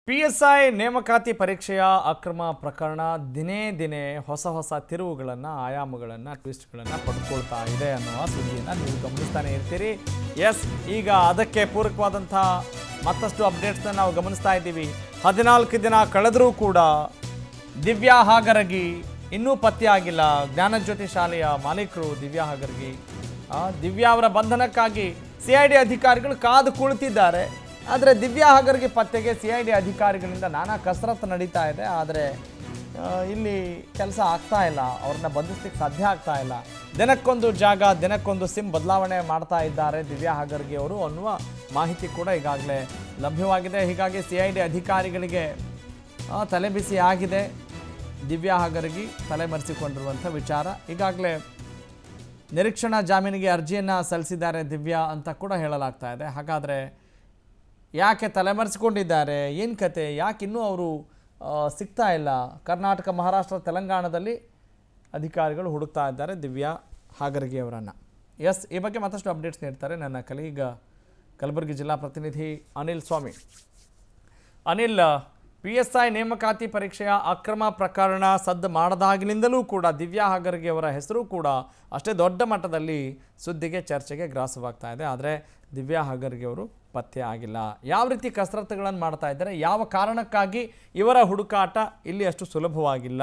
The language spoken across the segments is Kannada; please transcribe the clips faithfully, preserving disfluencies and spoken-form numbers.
ಪಿಎಸ್ಐ ನೇಮಕಾತಿ ಪರೀಕ್ಷೆಯ ಅಕ್ರಮ ಪ್ರಕರಣ ದಿನೇ ದಿನೇ ಹೊಸ ಹೊಸ ತಿರುವುಗಳನ್ನು ಆಯಾಮಗಳನ್ನು ಟ್ವಿಸ್ಟ್ಗಳನ್ನು ಪಡ್ಕೊಳ್ತಾ ಇದೆ ಅನ್ನುವ ಸುದ್ದಿಯನ್ನು ನೀವು ಗಮನಿಸ್ತಾನೆ ಇರ್ತೀರಿ. ಎಸ್, ಈಗ ಅದಕ್ಕೆ ಪೂರಕವಾದಂಥ ಮತ್ತಷ್ಟು ಅಪ್ಡೇಟ್ಸ್ನ ನಾವು ಗಮನಿಸ್ತಾ ಇದ್ದೀವಿ. ಹದಿನಾಲ್ಕು ದಿನ ಕಳೆದರೂ ಕೂಡ ದಿವ್ಯಾ ಹಾಗರಗಿ ಇನ್ನೂ ಪತ್ತೆಯಾಗಿಲ್ಲ. ಜ್ಞಾನಜ್ಯೋತಿ ಶಾಲೆಯ ಮಾಲೀಕರು ದಿವ್ಯಾ ಹಾಗರಗಿ ದಿವ್ಯಾ ಅವರ ಬಂಧನಕ್ಕಾಗಿ ಸಿ ಐ ಡಿ ಅಧಿಕಾರಿಗಳು ಕಾದು ಕುಳಿತಿದ್ದಾರೆ. ಆದರೆ ದಿವ್ಯಾ ಹಾಗರಗಿ ಪತ್ತೆಗೆ ಸಿ ಐ ಡಿ ಅಧಿಕಾರಿಗಳಿಂದ ನಾನಾ ಕಸರತ್ತು ನಡೀತಾ ಇದೆ. ಆದರೆ ಇಲ್ಲಿ ಕೆಲಸ ಆಗ್ತಾ ಇಲ್ಲ, ಅವ್ರನ್ನ ಬಂಧಿಸ್ಲಿಕ್ಕೆ ಸಾಧ್ಯ ಆಗ್ತಾ ಇಲ್ಲ. ದಿನಕ್ಕೊಂದು ಜಾಗ, ದಿನಕ್ಕೊಂದು ಸಿಮ್ ಬದಲಾವಣೆ ಮಾಡ್ತಾ ಇದ್ದಾರೆ ದಿವ್ಯಾ ಹಾಗರಗಿ ಅವರು ಅನ್ನುವ ಮಾಹಿತಿ ಕೂಡ ಈಗಾಗಲೇ ಲಭ್ಯವಾಗಿದೆ. ಹೀಗಾಗಿ ಸಿ ಐ ಡಿ ಅಧಿಕಾರಿಗಳಿಗೆ ತಲೆಬಿಸಿ ಆಗಿದೆ. ದಿವ್ಯಾ ಹಾಗರಗಿ ತಲೆಮರೆಸಿಕೊಂಡಿರುವಂಥ ವಿಚಾರ. ಈಗಾಗಲೇ ನಿರೀಕ್ಷಣಾ ಜಾಮೀನಿಗೆ ಅರ್ಜಿಯನ್ನು ಸಲ್ಲಿಸಿದ್ದಾರೆ ದಿವ್ಯಾ ಅಂತ ಕೂಡ ಹೇಳಲಾಗ್ತಾ ಇದೆ. ಹಾಗಾದರೆ ಯಾಕೆ ತಲೆಮರೆಸಿಕೊಂಡಿದ್ದಾರೆ, ಏನು ಕತೆ, ಯಾಕೆ ಇನ್ನೂ ಅವರು ಸಿಗ್ತಾ ಇಲ್ಲ? ಕರ್ನಾಟಕ, ಮಹಾರಾಷ್ಟ್ರ, ತೆಲಂಗಾಣದಲ್ಲಿ ಅಧಿಕಾರಿಗಳು ಹುಡುಕ್ತಾ ಇದ್ದಾರೆ ದಿವ್ಯಾ ಹಾಗರಗಿ ಅವರನ್ನು. ಎಸ್, ಈ ಬಗ್ಗೆ ಮತ್ತಷ್ಟು ಅಪ್ಡೇಟ್ಸ್ ನೀಡ್ತಾರೆ ನನ್ನ ಕಲೀಗ ಕಲಬುರಗಿ ಜಿಲ್ಲಾ ಪ್ರತಿನಿಧಿ Anil Swami. Anil, P S I ನೇಮಕಾತಿ ಪರೀಕ್ಷೆಯ ಅಕ್ರಮ ಪ್ರಕರಣ ಸದ್ದು ಮಾಡದಾಗಿನಿಂದಲೂ ಕೂಡ ದಿವ್ಯಾ ಹಾಗರಗಿ ಅವರ ಹೆಸರು ಕೂಡ ಅಷ್ಟೇ ದೊಡ್ಡ ಮಟ್ಟದಲ್ಲಿ ಸುದ್ದಿಗೆ, ಚರ್ಚೆಗೆ ಗ್ರಾಸವಾಗ್ತಾ ಇದೆ. ಆದರೆ ದಿವ್ಯಾ ಹಾಗರಗಿ ಅವರು ಪತ್ತೆ ಆಗಿಲ್ಲ. ಯಾವ ರೀತಿ ಕಸರತ್ತುಗಳನ್ನು ಮಾಡ್ತಾ ಇದ್ದಾರೆ, ಯಾವ ಕಾರಣಕ್ಕಾಗಿ ಇವರ ಹುಡುಕಾಟ ಇಲ್ಲಿ ಅಷ್ಟು ಸುಲಭವಾಗಿಲ್ಲ?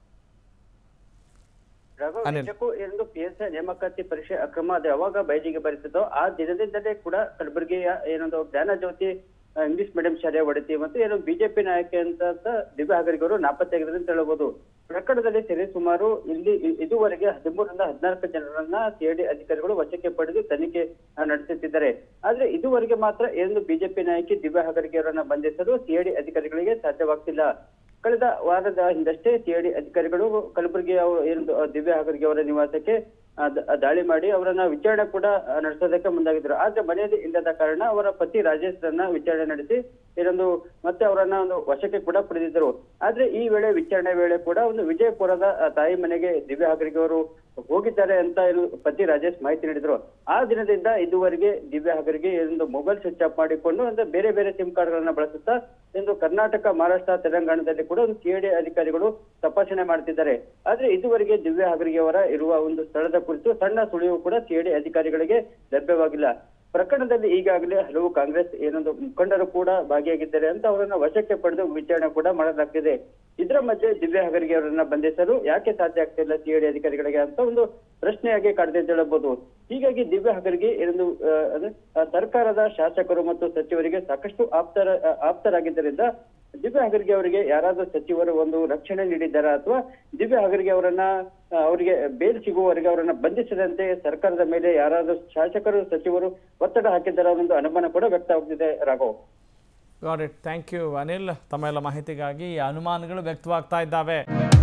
ಎಂದು ಪಿ ಎಸ್ ಐ ನೇಮಕಾತಿ ಪರೀಕ್ಷೆ ಅಕ್ರಮ ಅದು ಯಾವಾಗ ಬಯಲಿಗೆ ಬರುತ್ತದೋ ಆ ದಿನದಿಂದಲೇ ಕೂಡ ಕಲಬುರಗಿಯ ಏನೊಂದು ಜ್ಞಾನಜ್ಯೋತಿ ಇಂಗ್ಲಿಷ್ ಮೀಡಿಯಂ ಶಾಲೆ ಒಡೆತಿ ಮತ್ತು ಏನು ಬಿಜೆಪಿ ನಾಯಕ ಅಂತ ದಿವ್ಯಾ ಹಾಗರಗಿ ಅವರು ನಾಪತ್ತೆಯಾಗಿದ್ದಾರೆ ಅಂತ ಹೇಳಬಹುದು. ಪ್ರಕರಣದಲ್ಲಿ ಸರಿ ಸುಮಾರು ಇಲ್ಲಿ ಇದುವರೆಗೆ ಹದಿಮೂರರಿಂದ ಹದಿನಾಲ್ಕು ಜನರನ್ನ ಸಿಐಡಿ ಅಧಿಕಾರಿಗಳು ವಶಕ್ಕೆ ಪಡೆದು ತನಿಖೆ ನಡೆಸುತ್ತಿದ್ದಾರೆ. ಆದ್ರೆ ಇದುವರೆಗೆ ಮಾತ್ರ ಏನು ಬಿಜೆಪಿ ನಾಯಕಿ ದಿವ್ಯಾ ಹಾಗರಗಿ ಅವರನ್ನ ಬಂಧಿಸಲು ಸಿಐಡಿ ಅಧಿಕಾರಿಗಳಿಗೆ ಸಾಧ್ಯವಾಗ್ತಿಲ್ಲ. ಕಳೆದ ವಾರದ ಹಿಂದಷ್ಟೇ ಸಿಐಡಿ ಅಧಿಕಾರಿಗಳು ಕಲಬುರಗಿಯ ಏನು ದಿವ್ಯಾ ಹಾಗರಗಿ ಅವರ ನಿವಾಸಕ್ಕೆ ದಾಳಿ ಮಾಡಿ ಅವರನ್ನ ವಿಚಾರಣೆ ಕೂಡ ನಡೆಸೋದಕ್ಕೆ ಮುಂದಾಗಿದ್ರು. ಆದ್ರೆ ಮನೆಯಲ್ಲಿ ಇಲ್ಲದ ಕಾರಣ ಅವರ ಪತಿ ರಾಜೇಶ್ ರನ್ನ ವಿಚಾರಣೆ ನಡೆಸಿ ಏನೊಂದು ಮತ್ತೆ ಅವರನ್ನ ಒಂದು ವಶಕ್ಕೆ ಕೂಡ ಪಡೆದಿದ್ದರು. ಆದ್ರೆ ಈ ವೇಳೆ ವಿಚಾರಣೆ ವೇಳೆ ಕೂಡ ಒಂದು ವಿಜಯಪುರದ ತಾಯಿ ಮನೆಗೆ ದಿವ್ಯಾ ಹಾಗರಗಿ ಅವರು ಹೋಗಿದ್ದಾರೆ ಅಂತ ಏನು ಪತಿ ರಾಜೇಶ್ ಮಾಹಿತಿ ನೀಡಿದ್ರು. ಆ ದಿನದಿಂದ ಇದುವರೆಗೆ ದಿವ್ಯಾ ಹಾಗರಗಿ ಒಂದು ಮೊಬೈಲ್ ಸ್ವಿಚ್ ಆಫ್ ಮಾಡಿಕೊಂಡು ಅಂದ್ರೆ ಬೇರೆ ಬೇರೆ ಸಿಮ್ ಕಾರ್ಡ್ ಗಳನ್ನ ಬಳಸುತ್ತಾ ಎಂದು ಕರ್ನಾಟಕ, ಮಹಾರಾಷ್ಟ್ರ, ತೆಲಂಗಾಣದಲ್ಲಿ ಕೂಡ ಒಂದು ಸಿಐಡಿ ಅಧಿಕಾರಿಗಳು ತಪಾಸಣೆ ಮಾಡ್ತಿದ್ದಾರೆ. ಆದ್ರೆ ಇದುವರೆಗೆ ದಿವ್ಯಾ ಹಾಗರಗಿ ಅವರ ಇರುವ ಒಂದು ಸ್ಥಳದ ಕುರಿತು ಸಣ್ಣ ಸುಳಿವು ಕೂಡ ಸಿಐಡಿ ಅಧಿಕಾರಿಗಳಿಗೆ ಲಭ್ಯವಾಗಿಲ್ಲ. ಪ್ರಕರಣದಲ್ಲಿ ಈಗಾಗಲೇ ಹಲವು ಕಾಂಗ್ರೆಸ್ ಏನೊಂದು ಮುಖಂಡರು ಕೂಡ ಭಾಗಿಯಾಗಿದ್ದಾರೆ ಅಂತ ಅವರನ್ನ ವಶಕ್ಕೆ ಪಡೆದು ವಿಚಾರಣೆ ಕೂಡ ಮಾಡಲಾಗ್ತಿದೆ. ಇದರ ಮಧ್ಯೆ ದಿವ್ಯಾ ಹಾಗರಗಿ ಅವರನ್ನ ಬಂಧಿಸಲು ಯಾಕೆ ಸಾಧ್ಯ ಆಗ್ತಿಲ್ಲ ಸಿಐಡಿ ಅಧಿಕಾರಿಗಳಿಗೆ ಅಂತ ಒಂದು ಪ್ರಶ್ನೆಯಾಗಿ ಕಾಡಿದೆ ಅಂತ ಹೇಳಬಹುದು. ಹೀಗಾಗಿ ದಿವ್ಯಾ ಹಾಗರಗಿ ಏನೊಂದು ಸರ್ಕಾರದ ಶಾಸಕರು ಮತ್ತು ಸಚಿವರಿಗೆ ಸಾಕಷ್ಟು ಆಪ್ತರ ಆಪ್ತರಾಗಿದ್ದರಿಂದ ದಿವ್ಯಾ ಹಾಗರಗಿ ಅವರಿಗೆ ಯಾರಾದ್ರೂ ಸಚಿವರು ಒಂದು ರಕ್ಷಣೆ ನೀಡಿದ್ದಾರಾ ಅಥವಾ ದಿವ್ಯಾ ಹಾಗರಗಿ ಅವರನ್ನ ಅವರಿಗೆ ಬೇಲ್ ಸಿಗುವವರೆಗೆ ಅವರನ್ನ ಬಂಧಿಸದಂತೆ ಸರ್ಕಾರದ ಮೇಲೆ ಯಾರಾದ್ರೂ ಶಾಸಕರು, ಸಚಿವರು ಒತ್ತಡ ಹಾಕಿದ್ದಾರ ಅನ್ನೋ ಅನುಮಾನ ಕೂಡ ವ್ಯಕ್ತವಾಗ್ತಿದೆ. Raghav, got it. Thank you Anil, ತಮ್ಮ ಎಲ್ಲ ಮಾಹಿತಿಗಾಗಿ. ಅನುಮಾನಗಳು ವ್ಯಕ್ತವಾಗ್ತಾ ಇದ್ದಾವೆ.